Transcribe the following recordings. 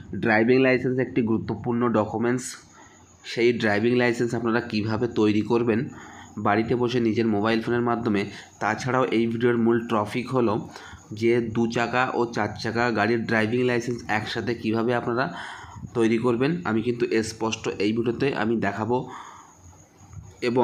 Driving licence একটি গুরুত্বপূর্ণ documents. সেই ড্রাইভিং লাইসেন্স আপনারা কিভাবে তৈরি করবেন বাড়িতে বসে নিজের মোবাইল ফোনের মাধ্যমে। তাছাড়াও এই ভিডিওর মূল টপিক হলো যে 2 চাকা ও 4 চাকা গাড়ির ড্রাইভিং লাইসেন্স একসাথে কিভাবে আপনারা তৈরি করবেন। আমি কিন্তু স্পষ্ট এই ভিডিওতে আমি দেখাবো, এবং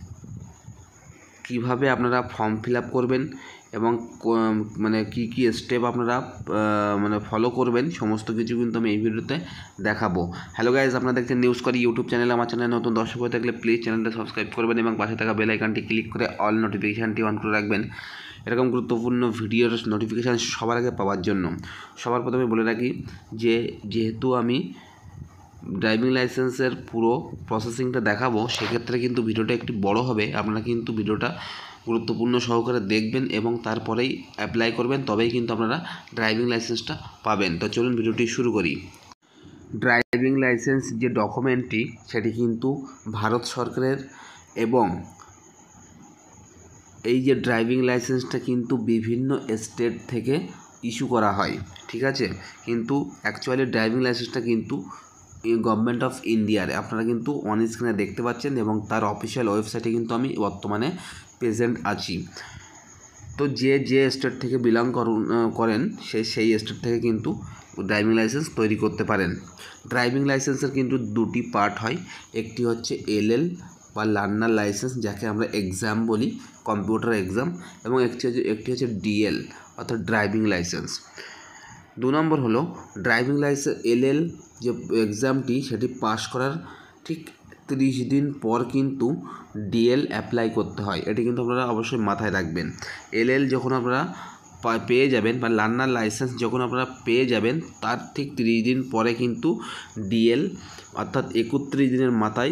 কিভাবে আপনারা ফর্ম ফিল আপ করবেন এবং মানে কি স্টেপ আপনারা ফলো করবেন, সমস্ত কিছু কিন্তু আমি এই ভিডিওতে দেখাবো। হ্যালো গাইজ, আপনারা দেখছেন নিউজ করি ইউটিউব চ্যানেল। আমার চ্যানেলে নতুন দর্শক হয়ে থাকলে প্লিজ চ্যানেলটা সাবস্ক্রাইব করবেন এবং পাশে থাকা বেল আইকনটি ক্লিক করে অল নোটিফিকেশানটি অন করে রাখবেন এরকম গুরুত্বপূর্ণ ভিডিওর নোটিফিকেশান সবার আগে পাওয়ার জন্য। সবার প্রথমে বলে রাখি যে যেহেতু আমি ড্রাইভিং লাইসেন্সের পুরো প্রসেসিংটা দেখাবো, সেক্ষেত্রে কিন্তু ভিডিওটা একটু বড় হবে। আপনারা কিন্তু ভিডিওটা গুরুত্বপূর্ণ সহকারে দেখবেন এবং তারপরেই অ্যাপ্লাই করবেন, তবেই কিন্তু আপনারা ড্রাইভিং লাইসেন্সটা পাবেন। তো চলুন ভিডিওটি শুরু করি। ড্রাইভিং লাইসেন্স যে ডকুমেন্টটি সেটি কিন্তু ভারত সরকারের, এবং এই যে ড্রাইভিং লাইসেন্সটা কিন্তু বিভিন্ন স্টেট থেকে ইস্যু করা হয়, ঠিক আছে। কিন্তু অ্যাকচুয়ালি ড্রাইভিং লাইসেন্সটা কিন্তু গভর্নমেন্ট অফ ইন্ডিয়ার, আপনারা কিন্তু অন স্ক্রিনে দেখতে পাচ্ছেন এবং তার অফিসিয়াল ওয়েবসাইটে কিন্তু আমি বর্তমানে প্রেজেন্ট আছি। তো যে স্টেট থেকে বিলং করেন সেই স্টেট থেকে কিন্তু ড্রাইভিং লাইসেন্স তৈরি করতে পারেন। ড্রাইভিং লাইসেন্সের কিন্তু দুটি পার্ট হয়, একটি হচ্ছে এলএল বা লার্নার লাইসেন্স, যাকে আমরা এক্সাম বলি, কম্পিউটার এক্সাম, এবং একটি হচ্ছে ডিএল অর্থাৎ ড্রাইভিং লাইসেন্স। 2 নম্বর হলো ড্রাইভিং লাইসেন্স এলএল যে এক্সামটি, সেটি পাস করার ঠিক 30 দিন পর কিন্তু ডিএল অ্যাপ্লাই করতে হয়। এটি কিন্তু আপনারা অবশ্যই মাথায় রাখবেন। এলএল যখন আপনারা পেয়ে যাবেন বা লার্নার লাইসেন্স যখন আপনারা পেয়ে যাবেন, তার ঠিক 30 দিন পরে কিন্তু ডিএল অর্থাৎ 31 দিনের মাথায়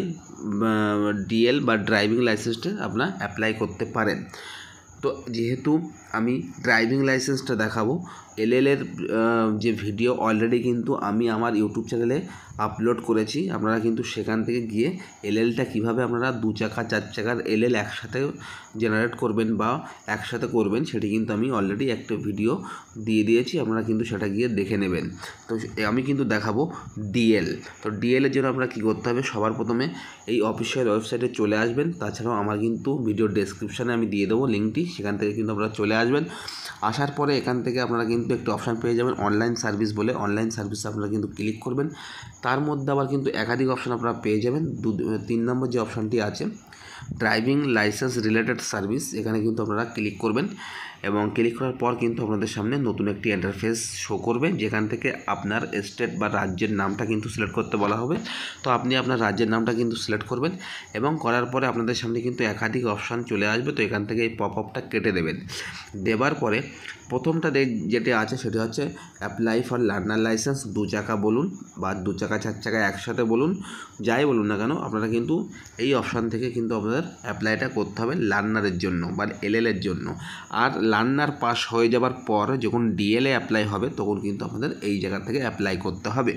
ডিএল বা ড্রাইভিং লাইসেন্সটা আপনারা অ্যাপ্লাই করতে পারেন। তো যেহেতু আমি ড্রাইভিং লাইসেন্সটা দেখাবো, এলএলের যে ভিডিও অলরেডি কিন্তু আমি আমার ইউটিউব চ্যানেলে আপলোড করেছি। আপনারা কিন্তু সেখান থেকে গিয়ে এলএলটা কীভাবে আপনারা 2 চাকা 4 চাকার এলএল একসাথে জেনারেট করবেন বা একসাথে করবেন, সেটি কিন্তু আমি অলরেডি একটা ভিডিও দিয়ে দিয়েছি, আপনারা কিন্তু সেটা গিয়ে দেখে নেবেন। তো আমি কিন্তু দেখাবো ডিএল। তো ডিএলের জন্য আপনারা কী করতে হবে, সবার প্রথমে এই অফিসিয়াল ওয়েবসাইটে চলে আসবেন। তাছাড়াও আমার কিন্তু ভিডিও ডেসক্রিপশানে আমি দিয়ে দেবো লিঙ্কটি, সেখান থেকে কিন্তু আপনারা চলে আসবেন। আসার পরে এখান থেকে আপনারা কিন্তু একটি অপশান পেয়ে যাবেন অনলাইন সার্ভিস বলে। অনলাইন সার্ভিসে আপনারা কিন্তু ক্লিক করবেন। তার মধ্যে আবার কিন্তু একাধিক অপশান আপনারা পেয়ে যাবেন। 3 নম্বর যে অপশানটি আছে ড্রাইভিং লাইসেন্স রিলেটেড সার্ভিস, এখানে কিন্তু আপনারা ক্লিক করবেন এবং ক্লিক করার পর কিন্তু আপনাদের সামনে নতুন একটি ইন্টারফেস শো করবে, যেখান থেকে আপনার স্টেট বা রাজ্যের নামটা কিন্তু সিলেক্ট করতে বলা হবে। তো আপনি আপনার রাজ্যের নামটা কিন্তু সিলেক্ট করবেন এবং করার পরে আপনাদের সামনে কিন্তু একাধিক অপশান চলে আসবে। তো এখান থেকে এই পপ আপটা কেটে দেবেন। দেবার পরে প্রথমটা যেটি আছে সেটি হচ্ছে অ্যাপ্লাই ফর লার্নার লাইসেন্স। 2 চাকা বলুন বা 2 চাকা 4 চাকা একসাথে বলুন, যাই বলুন না কেন, আপনারা কিন্তু এই অপশান থেকে কিন্তু আপনাদের অ্যাপ্লাইটা করতে হবে লার্নারের জন্য বা এলএলের জন্য। আর লার্নার পাস হয়ে যাবার পর যখন ডিএলএ অ্যাপ্লাই হবে, তখন কিন্তু আপনাদের এই জায়গা থেকে অ্যাপ্লাই করতে হবে।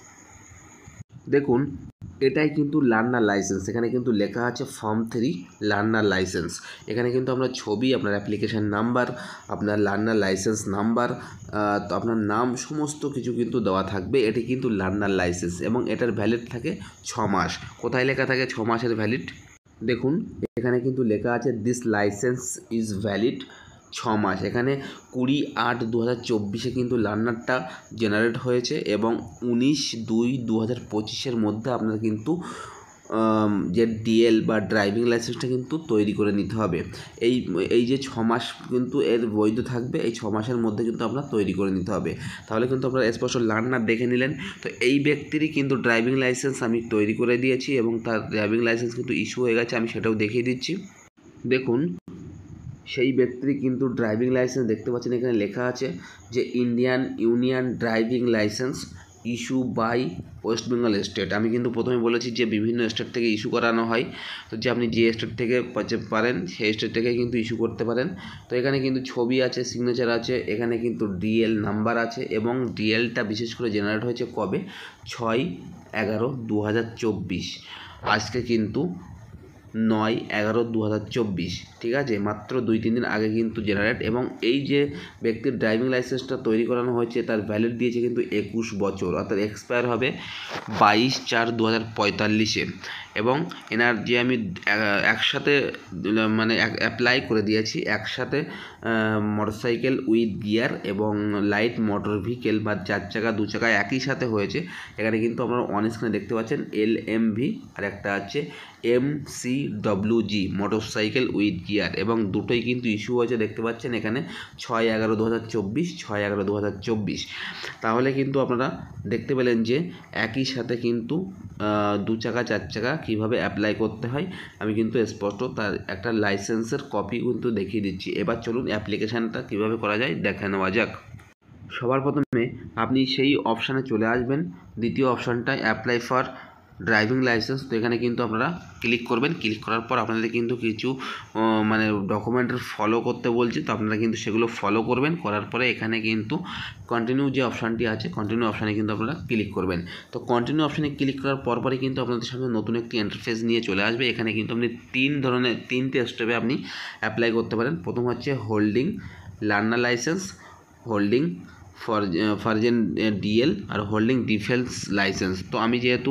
দেখুন, এটাই কিন্তু লার্নার লাইসেন্স। এখানে কিন্তু লেখা আছে ফর্ম 3 লার্নার লাইসেন্স। এখানে কিন্তু আপনার ছবি, আপনার অ্যাপ্লিকেশান নাম্বার, আপনার লার্নার লাইসেন্স নাম্বার, তো আপনার নাম, সমস্ত কিছু কিন্তু দেওয়া থাকবে। এটি কিন্তু লার্নার লাইসেন্স এবং এটার ভ্যালিড থাকে 6 মাস। কোথায় লেখা থাকে 6 মাসের ভ্যালিড? দেখুন, এখানে কিন্তু লেখা আছে দিস লাইসেন্স ইজ ভ্যালিড 6 মাস। এখানে 20/8/2024 কিন্তু লার্নারটা জেনারেট হয়েছে এবং 19/2/2025 মধ্যে আপনার কিন্তু যে ডিএল বা ড্রাইভিং লাইসেন্সটা কিন্তু তৈরি করে নিতে হবে। এই যে 6 মাস কিন্তু এর বৈধ থাকবে, এই 6 মাসের মধ্যে কিন্তু আপনার তৈরি করে নিতে হবে। তাহলে কিন্তু আপনারা স্পষ্ট লার্নার দেখে নিলেন। তো এই ব্যক্তিরই কিন্তু ড্রাইভিং লাইসেন্স আমি তৈরি করে দিয়েছি এবং তার ড্রাইভিং লাইসেন্স কিন্তু ইস্যু হয়ে গেছে, আমি সেটাও দেখিয়ে দিচ্ছি। দেখুন, সেই ব্যক্তির কিন্তু ড্রাইভিং লাইসেন্স দেখতে পাচ্ছেন, এখানে লেখা আছে যে Indian union driving licence issue by West Bengal state. আমি কিন্তু প্রথমে বলেছি যে বিভিন্ন স্টেট থেকে ইস্যু করানো হয়। তো যে আপনি যে স্টেট থেকে পারেন সেই স্টেট থেকে কিন্তু ইস্যু করতে পারেন। তো এখানে কিন্তু ছবি আছে, সিগনেচার আছে, এখানে কিন্তু ডিএল নাম্বার আছে এবং ডিএলটা বিশেষ করে জেনারেট হয়েছে কবে? 6/11/2024। আজকে কিন্তু 9/11/2024, ঠিক আছে, মাত্র 2-3 দিন আগে কিন্তু জেনারেট, এবং এই যে ব্যক্তির ড্রাইভিং লাইসেন্সটা তৈরি করানো হয়েছে তার ভ্যালিড দিয়েছে কিন্তু 21 বছর, অর্থাৎ এক্সপায়ার হবে 22/4/2045-এ। এবং এনার যে আমি একসাথে মানে অ্যাপ্লাই করে দিয়েছি একসাথে মোটরসাইকেল উইথ গিয়ার এবং লাইট মোটর ভেহিকেল বা 4 চাকা 2 চাকা একই সাথে হয়েছে। এখানে কিন্তু আপনারা অন স্ক্রিনে দেখতে পাচ্ছেন LMV আর একটা আছে MCWG মোটরসাইকেল উইথ গিয়ার, এবং দুটোই কিন্তু ইস্যু হয়েছে দেখতে পাচ্ছেন এখানে 6/11/2024, 6/11/2024। তাহলে কিন্তু আপনারা দেখতে পেলেন যে একই সাথে কিন্তু 2 চাকা 4 চাকা কীভাবে অ্যাপ্লাই করতে হয় আমি কিন্তু স্পষ্ট তার একটা লাইসেন্সের কপি কিন্তু দেখিয়ে দিচ্ছি। এবার চলুন অ্যাপ্লিকেশানটা কীভাবে করা যায় দেখে নেওয়া যাক। সবার প্রথমে আপনি সেই অপশানে চলে আসবেন, দ্বিতীয় অপশানটায় অ্যাপ্লাই ফর ড্রাইভিং লাইসেন্স। তো এখানে কিন্তু আপনারা ক্লিক করবেন, ক্লিক করার পর আপনাদের কিন্তু কিছু মানে ডকুমেন্টের ফলো করতে বলছে, তো আপনারা কিন্তু সেগুলো ফলো করবেন। করার পরে এখানে কিন্তু কন্টিনিউ যে অপশানটি আছে কন্টিনিউ অপশানে কিন্তু আপনারা ক্লিক করবেন। তো কন্টিনিউ অপশানে ক্লিক করার পরপরই কিন্তু আপনাদের সামনে নতুন একটি ইন্টারফেস নিয়ে চলে আসবে। এখানে কিন্তু আপনি 3টে স্টেপে আপনি অ্যাপ্লাই করতে পারেন। প্রথম হচ্ছে holding learner licence, holding foreign DL আর হোল্ডিং ডিফেন্স লাইসেন্স। তো আমি যেহেতু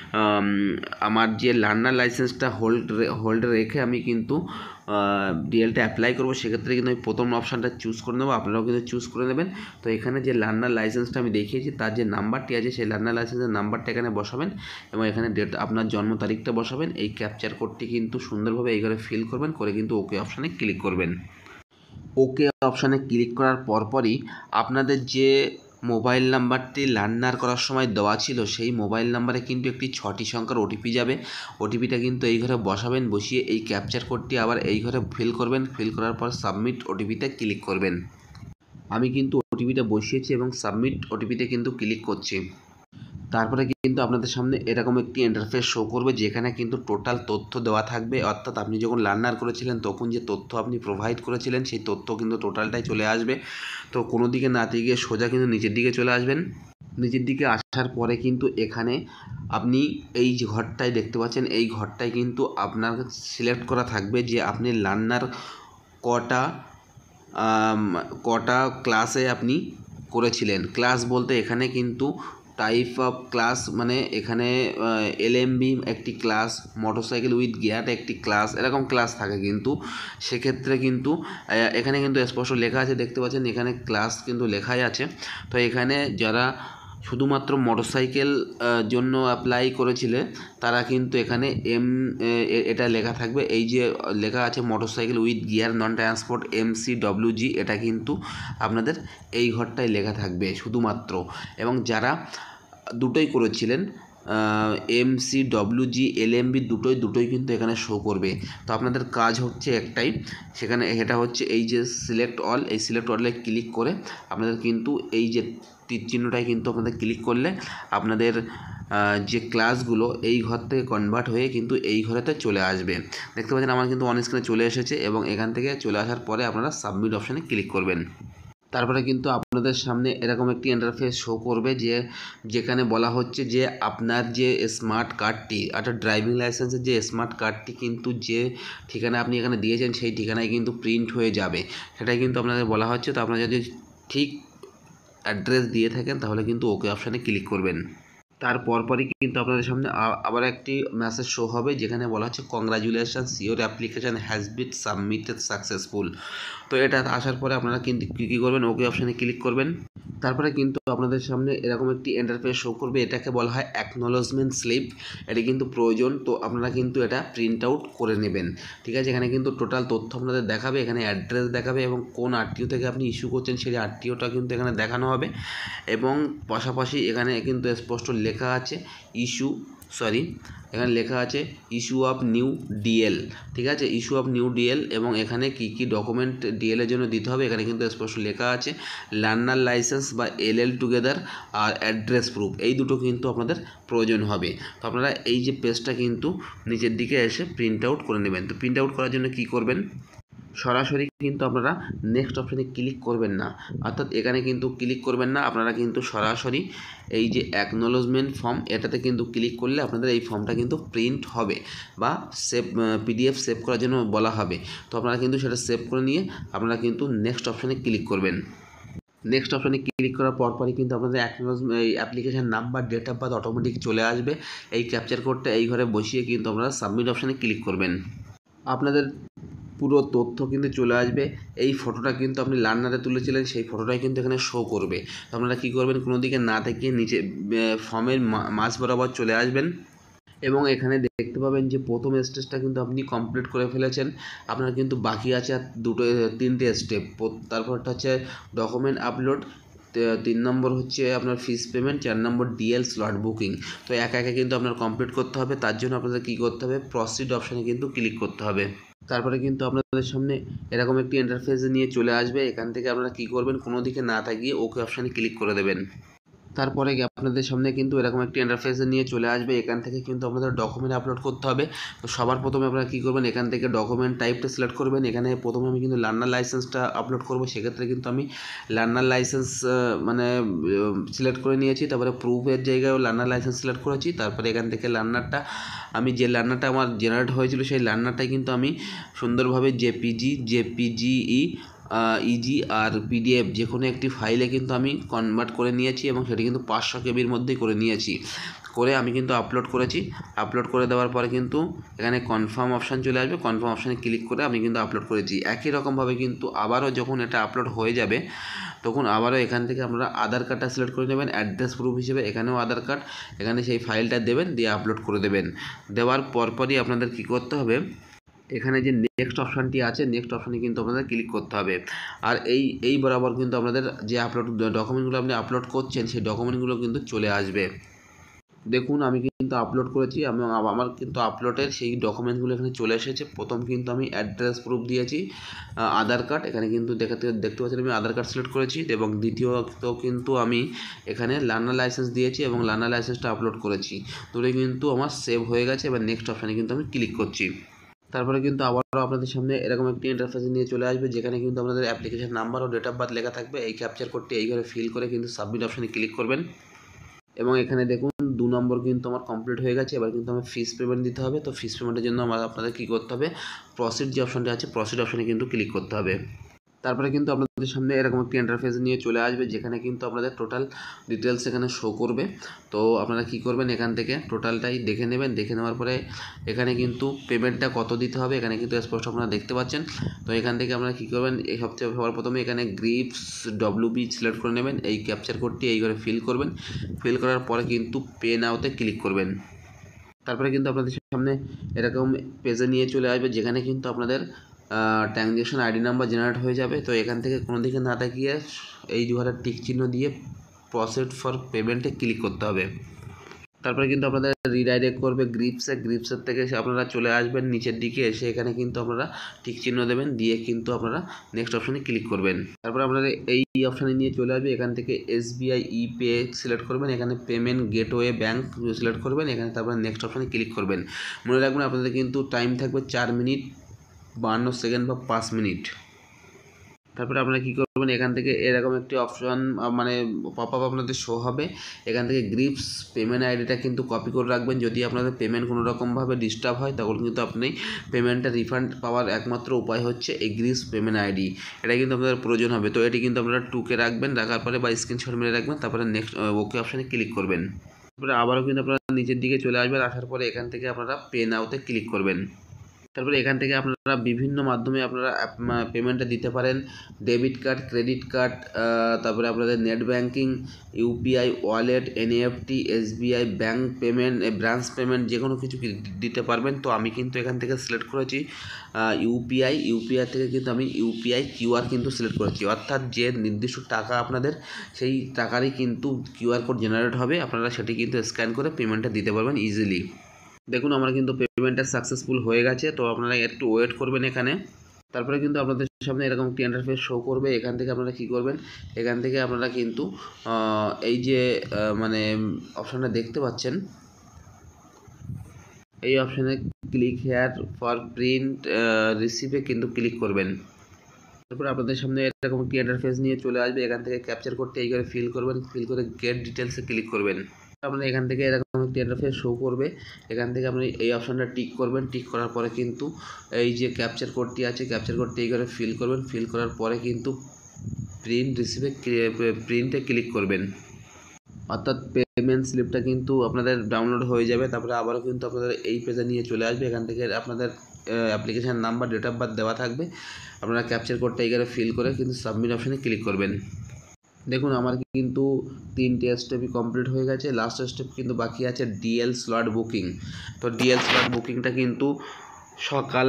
আমার যে লার্নার লাইসেন্সটা হোল্ড রেখে আমি কিন্তু ডিএলটা অ্যাপ্লাই করবো, সেক্ষেত্রে কিন্তু আমি প্রথম অপশানটা চুজ করে নেবো, আপনারাও কিন্তু চুজ করে নেবেন। তো এখানে যে লার্নার লাইসেন্সটা আমি দেখিয়েছি তার যে নাম্বারটি আছে সেই লার্নার লাইসেন্সের নাম্বারটা এখানে বসাবেন এবং এখানে ডেট আপনার জন্ম তারিখটা বসাবেন। এই ক্যাপচার কোডটি কিন্তু সুন্দরভাবে এই ঘরে ফিল করবেন, করে কিন্তু ওকে অপশানে ক্লিক করবেন। ওকে অপশানে ক্লিক করার পরপরই আপনাদের যে মোবাইল নাম্বারটি লার্নার করার সময় দেওয়া ছিল সেই মোবাইল নাম্বারে কিন্তু একটি 6টি সংখ্যার ওটিপি যাবে। ওটিপিটা কিন্তু এই ঘরে বসাবেন, বসিয়ে এই ক্যাপচার কোডটি আবার এই ঘরে ফিল করবেন। ফিল করার পর সাবমিট ওটিপিতে ক্লিক করবেন। আমি কিন্তু ওটিপিটা বসিয়েছি এবং সাবমিট ওটিপিতে কিন্তু ক্লিক করছি। তারপরে কিন্তু আপনাদের সামনে এরকম একটি ইন্টারফেস শো করবে, যেখানে কিন্তু টোটাল তথ্য দেওয়া থাকবে, অর্থাৎ আপনি যখন লার্নার করেছিলেন তখন যে তথ্য আপনি প্রোভাইড করেছিলেন সেই তথ্য কিন্তু টোটালটাই চলে আসবে। তো কোনো দিকে না গিয়ে সোজা কিন্তু নিচের দিকে চলে আসবেন। নিচের দিকে আসার পরে কিন্তু এখানে আপনি এই যে ঘরটায় দেখতে পাচ্ছেন এই ঘরটায় কিন্তু আপনার সিলেক্ট করা থাকবে যে আপনি লার্নার কটা ক্লাসে আপনি করেছিলেন। ক্লাস বলতে এখানে কিন্তু টাইপ অফ ক্লাস মানে এখানে LMV একটি ক্লাস, মোটরসাইকেল উইথ গিয়ার একটি ক্লাস, এরকম ক্লাস থাকে। কিন্তু সেক্ষেত্রে কিন্তু এখানে কিন্তু স্পষ্ট লেখা আছে, দেখতে পাচ্ছেন এখানে ক্লাস কিন্তু লেখাই আছে। তো এখানে যারা শুধুমাত্র মোটরসাইকেল জন্য অ্যাপ্লাই করেছিলে তারা কিন্তু এখানে এটা লেখা থাকবে, এই যে লেখা আছে motorcycle with gear non transport MCWG, এটা কিন্তু আপনাদের এই ঘরটায় লেখা থাকবে শুধুমাত্র। এবং যারা দুটোই করেছিলেন MCWG LMV দুটোই কিন্তু এখানে শো করবে। তো আপনাদের কাজ হচ্ছে একটাই, সেখানে এটা হচ্ছে এই যে সিলেক্ট অল, এই সিলেক্ট অলে ক্লিক করে আপনাদের কিন্তু এই যে তীর চিহ্নটায় কিন্তু আপনাদের ক্লিক করলে আপনাদের যে ক্লাসগুলো এই ঘর থেকে কনভার্ট হয়ে কিন্তু এই ঘরেতে চলে আসবে। দেখতে পাচ্ছেন আমার কিন্তু অন স্ক্রিনে চলে এসেছে এবং এখান থেকে চলে আসার পরে আপনারা সাবমিট অপশানে ক্লিক করবেন। তারপরে কিন্তু আপনাদের সামনে এরকম একটি ইন্টারফেস শো করবে যেখানে বলা হচ্ছে যে আপনার যে স্মার্ট কার্ডটি অর্থাৎ ড্রাইভিং লাইসেন্সের যে স্মার্ট কার্ডটি কিন্তু যে ঠিকানা আপনি এখানে দিয়েছেন সেই ঠিকানায় কিন্তু প্রিন্ট হয়ে যাবে, সেটাই কিন্তু আপনাদের বলা হচ্ছে। তো আপনারা যদি ঠিক অ্যাড্রেস দিয়ে থাকেন তাহলে কিন্তু ওকে অপশানে ক্লিক করবেন। তারপরই কিন্তু আপনাদের সামনে আবার একটি মেসেজ শো হবে যেখানে বলা হচ্ছে congratulations your application has been submitted successful. তো এটা আসার পরে আপনারা কিন্তু কী করবেন, ওকে অপশানে ক্লিক করবেন। তারপরে কিন্তু আপনাদের সামনে এরকম একটি ইন্টারফেস শো করবে, এটাকে বলা হয় অ্যাকনোলেজমেন্ট স্লিপ। এটি কিন্তু প্রয়োজন, তো আপনারা কিন্তু এটা প্রিন্ট আউট করে নেবেন। ঠিক আছে, এখানে কিন্তু টোটাল তথ্য আপনাদের দেখাবে, এখানে অ্যাড্রেস দেখাবে এবং কোন আরটিও থেকে আপনি ইস্যু করছেন সেই আরটিওটা কিন্তু এখানে দেখানো হবে। এবং পাশাপাশি এখানে কিন্তু স্পষ্ট লেখা আছে এখানে লেখা আছে ইস্যু অফ নিউ ডিএল। ঠিক আছে, ইস্যু অফ নিউ ডিএল এবং এখানে কী ডকুমেন্ট ডিএলের জন্য দিতে হবে এখানে কিন্তু স্পষ্ট লেখা আছে। লার্নার লাইসেন্স বা LL টুগেদার আর অ্যাড্রেস প্রুফ, এই দুটো কিন্তু আপনাদের প্রয়োজন হবে। তো আপনারা এই যে পেজটা কিন্তু নিচের দিকে এসে প্রিন্ট আউট করে নেবেন। তো প্রিন্ট আউট করার জন্য কী করবেন, সরাসরি কিন্তু আপনারা নেক্সট অপশানে ক্লিক করবেন না, অর্থাৎ এখানে কিন্তু ক্লিক করবেন না। আপনারা কিন্তু সরাসরি এই যে অ্যাকনোলেজমেন্ট ফর্ম এটাতে কিন্তু ক্লিক করলে আপনাদের এই ফর্মটা কিন্তু প্রিন্ট হবে বা সেভ পিডিএফ সেভ করার জন্য বলা হবে। তো আপনারা কিন্তু সেটা সেভ করে নিয়ে আপনারা কিন্তু নেক্সট অপশানে ক্লিক করবেন। নেক্সট অপশানে ক্লিক করার পরপরই কিন্তু আপনাদের এই application number, date of birth automatic চলে আসবে। এই ক্যাপচার কোডটা এই ঘরে বসিয়ে কিন্তু আপনারা সাবমিট অপশানে ক্লিক করবেন। আপনাদের পুরো তথ্য কিন্তু চলে আসবে। এই ফটোটা কিন্তু আপনি লার্নারে তুলেছিলেন, সেই ফটোটাই কিন্তু এখানে শো করবে। তো আপনারা কী করবেন, কোনো দিকে না থেকে নিচে ফর্মের মাঝ বরাবর চলে আসবেন এবং এখানে দেখতে পাবেন যে প্রথম স্টেজটা কিন্তু আপনি কমপ্লিট করে ফেলেছেন। আপনার কিন্তু বাকি আছে আর তিনটে স্টেপ। তারপরটা হচ্ছে ডকুমেন্ট আপলোড, 3 নম্বর হচ্ছে আপনার ফিস পেমেন্ট, 4 নম্বর ডিএল স্লট বুকিং। তো একা একা কিন্তু আপনার কমপ্লিট করতে হবে। তার জন্য আপনাদের কী করতে হবে, প্রসিড অপশানে কিন্তু ক্লিক করতে হবে। তারপরে কিন্তু আপনাদের সামনে এরকম একটি ইন্টারফেস নিয়ে চলে আসবে। এখান থেকে আপনারা কী করবেন, কোনো দিকে না তাকিয়ে ওকে অপশানে ক্লিক করে দেবেন। তারপরে আপনাদের সামনে কিন্তু এরকম একটি ইন্টারফেস নিয়ে চলে আসবে। এখান থেকে কিন্তু আপনাদের ডকুমেন্ট আপলোড করতে হবে। তো সবার প্রথমে আপনারা কী করবেন, এখান থেকে ডকুমেন্ট টাইপটা সিলেক্ট করবেন। এখানে প্রথমে আমি কিন্তু লার্নার লাইসেন্সটা আপলোড করব, সেক্ষেত্রে কিন্তু আমি লার্নার লাইসেন্স সিলেক্ট করে নিয়েছি। তারপরে প্রুফের জায়গায়ও লার্নার লাইসেন্স সিলেক্ট করেছি। তারপরে এখান থেকে লার্নারটা আমি যে লার্নারটা আমার জেনারেট হয়েছিল সেই লার্নারটাই কিন্তু আমি সুন্দরভাবে জেপিজি ইজি আর পিডিএফ যে কোনো একটি ফাইলে কিন্তু আমি কনভার্ট করে নিয়েছি এবং সেটি কিন্তু 500 কেবির মধ্যেই করে নিয়েছি। করে আমি কিন্তু আপলোড করেছি। আপলোড করে দেওয়ার পরে কিন্তু এখানে কনফার্ম অপশান চলে আসবে। কনফার্ম অপশানে ক্লিক করে আমি কিন্তু আপলোড করেছি। একই রকমভাবে কিন্তু আবারও যখন এটা আপলোড হয়ে যাবে তখন আবারও এখান থেকে আপনারা আধার কার্ডটা সিলেক্ট করে নেবেন অ্যাড্রেস প্রুফ হিসেবে। এখানেও আধার কার্ড, এখানে সেই ফাইলটা দেবেন, দিয়ে আপলোড করে দেবেন। দেওয়ার পরপরই আপনাদের কী করতে হবে, এখানে যে নেক্সট অপশানটি আছে নেক্সট অপশানে কিন্তু আপনাদের ক্লিক করতে হবে। আর এই বরাবর কিন্তু আপনাদের যে ডকুমেন্টগুলো আপনি আপলোড করছেন সেই ডকুমেন্টগুলো কিন্তু চলে আসবে। দেখুন আমি কিন্তু আপলোড করেছি, আমার কিন্তু আপলোডের সেই ডকুমেন্টসগুলো এখানে চলে এসেছে। প্রথম কিন্তু আমি অ্যাড্রেস প্রুফ দিয়েছি, আধার কার্ড, এখানে কিন্তু দেখতে পাচ্ছেন আমি আধার কার্ড সিলেক্ট করেছি। এবং দ্বিতীয়ত কিন্তু আমি এখানে লার্নার লাইসেন্স দিয়েছি এবং লার্নার লাইসেন্সটা আপলোড করেছি। দুটোই কিন্তু আমার সেভ হয়ে গেছে। এবার নেক্সট অপশানে কিন্তু আমি ক্লিক করছি। তারপরে কিন্তু আবারও আপনাদের সামনে এরকম একটি ইন্টারফেস নিয়ে চলে আসবে, যেখানে কিন্তু আপনাদের অ্যাপ্লিকেশন নাম্বার ও ডেট অফ বার্থ লেখা থাকবে। এই ক্যাপচার কোডটি এই ঘরে ফিল করে কিন্তু সাবমিট অপশানে ক্লিক করবেন। এবং এখানে দেখুন 2 নম্বর কিন্তু আমার কমপ্লিট হয়ে গেছে। এবার কিন্তু আমার ফিস পেমেন্ট দিতে হবে। তো ফিস পেমেন্টের জন্য আপনাদের কী করতে হবে, প্রসিড যে অপশানটি আছে প্রসিড অপশানে কিন্তু ক্লিক করতে হবে। তারপরে কিন্তু আপনাদের সামনে এরকম একটি ইন্টারফেস নিয়ে চলে আসবে, যেখানে কিন্তু আপনাদের টোটাল ডিটেলস এখানে শো করবে। তো আপনারা কি করবেন, এখান থেকে টোটালটাই দেখে নেবেন। দেখে নেওয়ার পরে এখানে কিন্তু পেমেন্টটা কত দিতে হবে এখানে কিন্তু স্পষ্ট আপনারা দেখতে পাচ্ছেন। তো এখান থেকে আপনারা কী করবেন, এই সবচেয়ে সবার প্রথমে এখানে গ্রিপস ডব্লিউবি সিলেক্ট করে নেবেন। এই ক্যাপচার কোডটি এই করে ফিল করবেন। ফিল করার পরে কিন্তু পে নাওতে ক্লিক করবেন। তারপরে কিন্তু আপনাদের সামনে এরকম পেজে নিয়ে চলে আসবে, যেখানে কিন্তু আপনাদের ট্রানজ্যাকশন আইডি নাম্বার জেনারেট হয়ে যাবে। তো এখান থেকে কোনো দিকে না তাকিয়ে এই দুয়ারের টিক চিহ্ন দিয়ে প্রসিড ফর পেমেন্টে ক্লিক করতে হবে। তারপরে কিন্তু আপনাদের রিডাইরেক্ট করবে গ্রিপসের থেকে আপনারা চলে আসবেন নিচের দিকে এসে এখানে কিন্তু আপনারা টিক চিহ্ন দেবেন, দিয়ে কিন্তু আপনারা নেক্সট অপশানে ক্লিক করবেন। তারপরে আপনারা এই অপশানে নিয়ে চলে আসবে, এখান থেকে SBI ইপে সিলেক্ট করবেন। এখানে পেমেন্ট গেটওয়ে ব্যাঙ্ক সিলেক্ট করবেন। এখানে তারপরে নেক্সট অপশানে ক্লিক করবেন। মনে রাখবেন আপনাদের কিন্তু টাইম থাকবে 4 মিনিট 52 সেকেন্ড বা 5 মিনিট। তারপরে আপনারা কী করবেন, এখান থেকে এরকম একটি অপশান পপ আপ আপনাদের শো হবে। এখান থেকে গ্রিপস পেমেন্ট আইডিটা কিন্তু কপি করে রাখবেন। যদি আপনাদের পেমেন্ট কোনো রকমভাবে ডিস্টার্ব হয় তখন কিন্তু আপনি পেমেন্টটা রিফান্ড পাওয়ার একমাত্র উপায় হচ্ছে এই গ্রিপস পেমেন্ট আইডি। এটা কিন্তু আপনাদের প্রয়োজন হবে। তো এটি কিন্তু আপনারা টুকে রাখবেন, রাখার পরে বা স্ক্রিনশট মেরে রাখবেন। তারপরে নেক্সট ওকে অপশানে ক্লিক করবেন। তারপরে আবারও কিন্তু আপনারা নিচের দিকে চলে আসবেন। আসার পরে এখান থেকে আপনারা পে নাওতে ক্লিক করবেন। তারপরে এখান থেকে আপনারা বিভিন্ন মাধ্যমে আপনারা পেমেন্টটা দিতে পারেন, ডেবিট কার্ড, ক্রেডিট কার্ড, তারপরে আপনাদের net banking, UPI wallet, NEFT, SBI bank payment, branch payment, যে কোনো কিছু দিতে পারবেন। তো আমি কিন্তু এখান থেকে সিলেক্ট করেছি ইউপিআই থেকে কিন্তু আমি ইউপিআই QR কিন্তু সিলেক্ট করেছি, অর্থাৎ যে নির্দিষ্ট টাকা আপনাদের সেই টাকারই কিন্তু QR কোড জেনারেট হবে। আপনারা সেটি কিন্তু স্ক্যান করে পেমেন্টটা দিতে পারবেন ইজিলি। দেখুন আমার কিন্তু পেমেন্টটা সাকসেসফুল হয়ে গেছে। তো আপনারা একটু ওয়েট করবেন এখানে। তারপরে কিন্তু আপনাদের সামনে এরকম একটি ইন্টারফেস শো করবে। এখান থেকে আপনারা কী করবেন, এখান থেকে আপনারা কিন্তু এই যে অপশানটা দেখতে পাচ্ছেন, এই অপশানে ক্লিক হেয়ার ফর প্রিন্ট রিসিভে কিন্তু ক্লিক করবেন। তারপর আপনাদের সামনে এরকম একটি ইন্টারফেস নিয়ে চলে আসবে। এখান থেকে ক্যাপচার করতে এই করে ফিল করবেন, ফিল করে গেট ডিটেলসে ক্লিক করবেন। আপনার এখান থেকে এরকম একটি ইন্টারফেস শো করবে। এখান থেকে আপনি এই অপশানটা টিক করবেন। টিক করার পরে কিন্তু এই যে ক্যাপচার কোডটি আছে, ক্যাপচার কোডটি এই করে ফিল করবেন। ফিল করার পরে কিন্তু প্রিন্ট রিসিভে প্রিন্টে ক্লিক করবেন। অর্থাৎ পেমেন্ট স্লিপটা কিন্তু আপনাদের ডাউনলোড হয়ে যাবে। তারপরে আবারও কিন্তু আপনাদের এই পেজে নিয়ে চলে আসবে। এখান থেকে আপনাদের application number, date of birth দেওয়া থাকবে। আপনারা ক্যাপচার কোডটা এখানে ফিল করে কিন্তু সাবমিট অপশানে ক্লিক করবেন। দেখুন আমার কিন্তু 3টে স্টেপই কমপ্লিট হয়ে গেছে। লাস্ট স্টেপ কিন্তু বাকি আছে ডিএল স্লট বুকিং। তো ডিএল স্লট বুকিংটা কিন্তু সকাল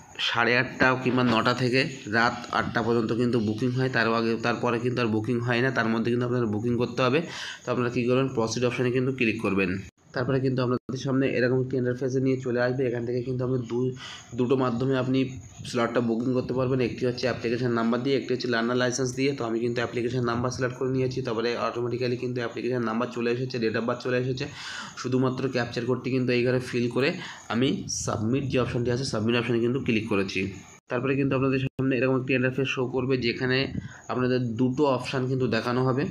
8:30 কিংবা 9টা থেকে রাত 8টা পর্যন্ত কিন্তু বুকিং হয়। তারপরে কিন্তু আর বুকিং হয় না। তার মধ্যে কিন্তু আপনার বুকিং করতে হবে। তো আপনারা কী করবেন, প্রসিড অপশানে কিন্তু ক্লিক করবেন। তারপরে কিন্তু আপনাদের সামনে এরকম একটি ইন্টারফেসে নিয়ে চলে আসবে। এখান থেকে কিন্তু আপনি দুটো মাধ্যমে আপনি স্লটটা বুকিং করতে পারবেন। একটি হচ্ছে অ্যাপ্লিকেশান নাম্বার দিয়ে, একটি হচ্ছে লার্নার লাইসেন্স দিয়ে। তো আমি কিন্তু অ্যাপ্লিকেশান নাম্বার সিলেক্ট করে নিয়েছি। তারপরে অটোমেটিক্যালি কিন্তু অ্যাপ্লিকেশান নাম্বার চলে এসেছে, ডেট অফ বার্থ চলে এসেছে। শুধুমাত্র ক্যাপচার কোডটি কিন্তু এইখানে ফিল করে আমি সাবমিট যে অপশানটি আছে, সাবমিট অপশানে কিন্তু ক্লিক করেছি। তারপরে কিন্তু আপনাদের সামনে এরকম একটি ইন্টারফেস শো করবে, যেখানে আপনাদের দুটো অপশান কিন্তু দেখানো হবে।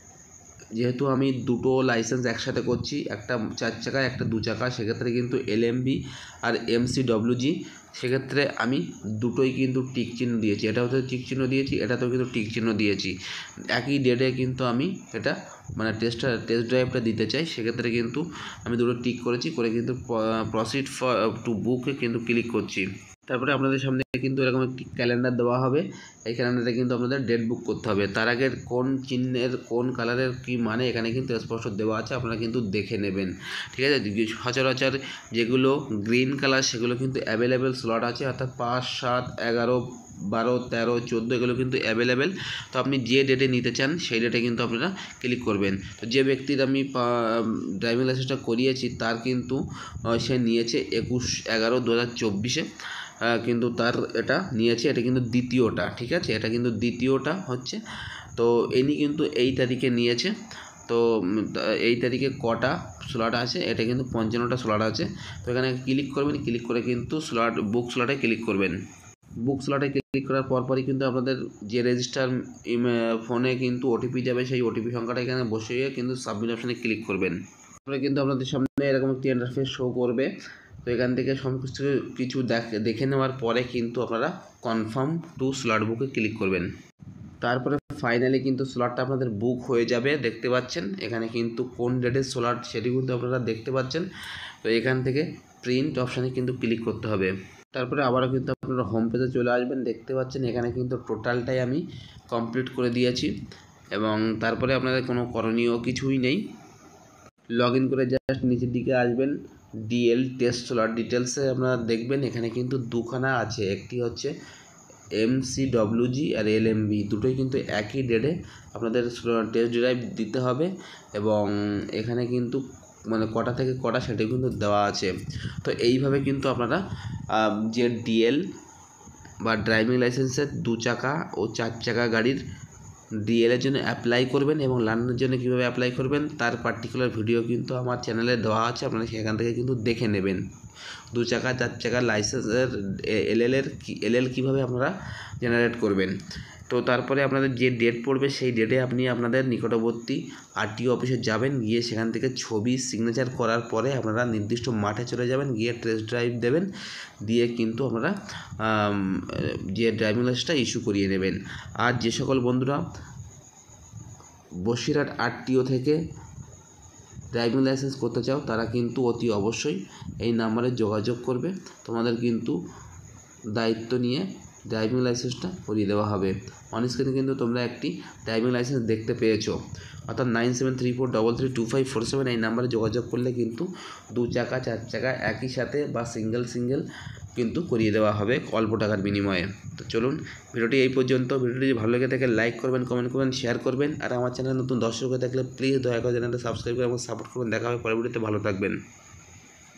যেহেতু আমি দুটো লাইসেন্স একসাথে করছি, একটা 4 চাকা একটা 2 চাকা, সেক্ষেত্রে কিন্তু LMB আর MCWG, সেক্ষেত্রে আমি দুটোই কিন্তু টিক চিহ্ন দিয়েছি। এটাতেও টিক চিহ্ন দিয়েছি, এটাতেও কিন্তু টিক চিহ্ন দিয়েছি। একই ডেটে কিন্তু আমি এটা মানে টেস্ট ড্রাইভটা দিতে চাই। সেক্ষেত্রে কিন্তু আমি দুটো টিক করেছি, করে কিন্তু প্রসিড টু বুকে কিন্তু ক্লিক করছি। তারপরে আপনাদের সামনে কিন্তু এরকম একটি ক্যালেন্ডার দেওয়া হবে। এই ক্যালেন্ডারে কিন্তু আপনাদের ডেট বুক করতে হবে। তার আগে কোন চিহ্নের কোন কালারের কী মানে এখানে কিন্তু স্পষ্ট দেওয়া আছে, আপনারা কিন্তু দেখে নেবেন। ঠিক আছে, সচরাচর যেগুলো গ্রিন কালার সেগুলো কিন্তু অ্যাভেলেবেল স্লট আছে, অর্থাৎ 5, 7, 11, 12, 13, 14 এগুলো কিন্তু অ্যাভেলেবেল। তো আপনি যে ডেটে নিতে চান সেই ডেটে কিন্তু আপনারা ক্লিক করবেন। তো যে ব্যক্তির আমি ড্রাইভিং লাইসেন্সটা করিয়েছি তার কিন্তু সে নিয়েছে 21/11/2024 কিন্তু তার এটা নিয়েছে, এটা কিন্তু দ্বিতীয়টা। ঠিক আছে, এটা কিন্তু দ্বিতীয়টা হচ্ছে। তো ইনি কিন্তু এই তারিখে নিয়েছে। তো এই তারিখে কটা স্লট আছে, এটা কিন্তু 55টা স্লট আছে। তো এখানে ক্লিক করবেন, ক্লিক করে কিন্তু বুক স্লটে ক্লিক করবেন। বুক স্লটে ক্লিক করার পরপরই কিন্তু আপনাদের যে রেজিস্টার ফোনে কিন্তু ওটিপি যাবে, সেই ওটিপি সংখ্যাটা এখানে বসিয়ে কিন্তু সাবমিট অপশানে ক্লিক করবেন। তারপরে কিন্তু আপনাদের সামনে এরকম একটি ইন্টারফেস শো করবে। তো এখান থেকে সমস্ত কিছু দেখে নেওয়ার পরে কিন্তু আপনারা কনফার্ম টু স্লট বুকে ক্লিক করবেন। তারপরে ফাইনালি কিন্তু স্লটটা আপনাদের বুক হয়ে যাবে। দেখতে পাচ্ছেন এখানে কিন্তু কোন ডেটের স্লট সেটি কিন্তু আপনারা দেখতে পাচ্ছেন। তো এখান থেকে প্রিন্ট অপশানে কিন্তু ক্লিক করতে হবে। তারপরে আবারও কিন্তু আপনারা হোম পেজে চলে আসবেন। দেখতে পাচ্ছেন এখানে কিন্তু টোটালটাই আমি কমপ্লিট করে দিয়েছি এবং তারপরে আপনাদের কোনো করণীয় কিছুই নেই। লগ ইন করে জাস্ট নিচের দিকে আসবেন, ডিএল টেস্ট স্লট ডিটেলসে আপনারা দেখবেন এখানে কিন্তু দুখানা আছে। একটি হচ্ছে MCWG আর LMB, দুটোই কিন্তু একই ডেটে আপনাদের টেস্ট ড্রাইভ দিতে হবে এবং এখানে কিন্তু মানে কটা থেকে কটা সেটা কিন্তু দেওয়া আছে। তো এইভাবে কিন্তু আপনারা যে ডিএল বা ড্রাইভিং লাইসেন্সের 2 চাকা ও 4 চাকা গাড়ির ডিএলের জন্য অ্যাপ্লাই করবেন এবং লার্নারের জন্য কীভাবে অ্যাপ্লাই করবেন তার পার্টিকুলার ভিডিও কিন্তু আমার চ্যানেলে দেওয়া আছে, আপনারা সেখান থেকে কিন্তু দেখে নেবেন। 2 চাকা 4 চাকার লাইসেন্সের এলএল কীভাবে আপনারা জেনারেট করবেন। তো তারপরে আপনাদের যে ডেট পড়বে সেই ডেটে আপনি আপনাদের নিকটবর্তী RTO অফিসে যাবেন, গিয়ে সেখান থেকে ছবি সিগনেচার করার পরে আপনারা নির্দিষ্ট মাঠে চলে যাবেন, গিয়ে টেস্ট ড্রাইভ দেবেন, দিয়ে কিন্তু আপনারা যে ড্রাইভিং লাইসেন্সটা ইস্যু করিয়ে নেবেন। আর যে সকল বন্ধুরা বসিরহাট RTO থেকে ড্রাইভিং লাইসেন্স করতে চাও তারা কিন্তু অতি অবশ্যই এই নাম্বারে যোগাযোগ করবে। তোমাদের কিন্তু দায়িত্ব নিয়ে ড্রাইভিং লাইসেন্সটা করিয়ে দেওয়া হবে। অন স্ক্রিনে কিন্তু তোমরা একটি ড্রাইভিং লাইসেন্স দেখতে পেয়েছো, অর্থাৎ 9734332547 এই নাম্বারে যোগাযোগ করলে কিন্তু 2 চাকা 4 চাকা একই সাথে বা সিঙ্গেল কিন্তু করিয়ে দেওয়া হবে অল্প টাকার বিনিময়ে। তো চলুন ভিডিওটি এই পর্যন্ত। ভিডিওটি যদি ভালো লেগে থাকে লাইক করবেন, কমেন্ট করবেন, শেয়ার করবেন। আর আমার চ্যানেলে নতুন দর্শক হয়ে থাকলে প্লিজ দয়া করে চ্যানেলটা সাবস্ক্রাইব করে এবং সাপোর্ট করবেন। দেখা হবে পরের ভিডিওতে। ভালো থাকবেন।